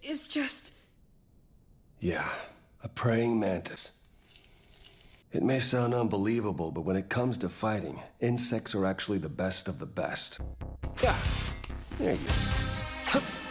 is just... Yeah, a praying mantis. It may sound unbelievable, but when it comes to fighting, insects are actually the best of the best. Ah, there you go.